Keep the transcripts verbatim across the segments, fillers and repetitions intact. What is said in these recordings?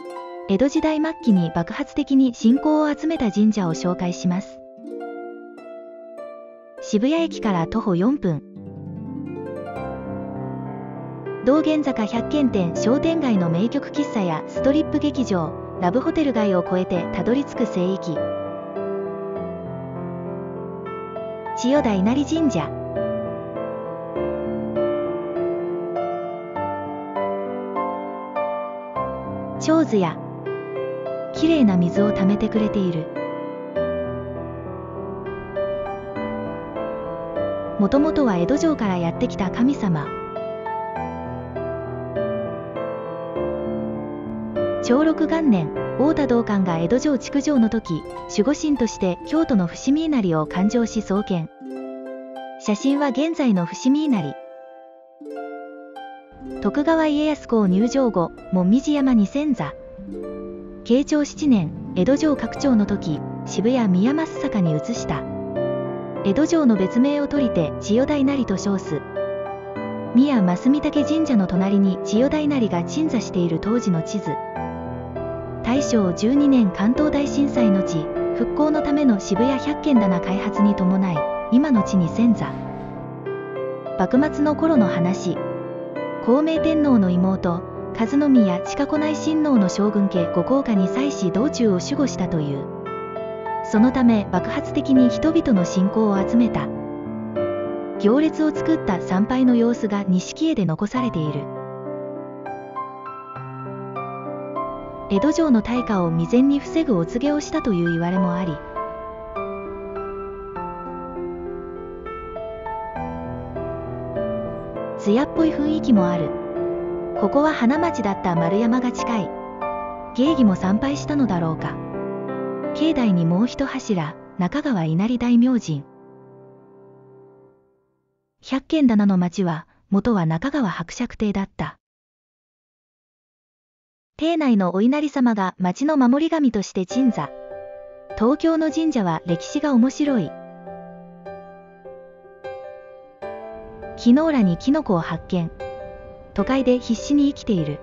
江戸時代末期に爆発的に信仰を集めた神社を紹介します。渋谷駅から徒歩よんぷん。道玄坂百軒店商店街の名曲喫茶やストリップ劇場、ラブホテル街を越えてたどり着く聖域。千代田稲荷神社。手水やきれいな水をためてくれている。もともとは江戸城からやってきた神様。長禄元年、太田道灌が江戸城築城の時、守護神として京都の伏見稲荷を勘定し創建。写真は現在の伏見稲荷。徳川家康公入城後、紅葉山二千座。慶長七年、江戸城拡張の時、渋谷宮益坂に移した。江戸城の別名を取りて千代田稲荷と称す。宮益御嶽神社の隣に千代田稲荷が鎮座している当時の地図。大正じゅうにねん関東大震災の地、復興のための渋谷百軒棚開発に伴い、今の地に千座。幕末の頃の話。孝明天皇の妹、和宮親子内親王の将軍家ご公家に際し道中を守護したという。そのため爆発的に人々の信仰を集めた。行列を作った参拝の様子が錦絵で残されている。江戸城の大火を未然に防ぐお告げをしたという言われもあり、艶っぽい雰囲気もある。ここは花街だった丸山が近い。芸妓も参拝したのだろうか。境内にもう一柱、中川稲荷大明神。百軒棚の町は、元は中川伯爵邸だった。邸内のお稲荷様が町の守り神として鎮座。東京の神社は歴史が面白い。木の浦にキノコを発見。都会で必死に生きている。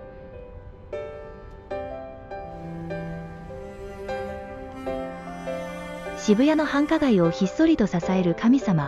渋谷の繁華街をひっそりと支える神様。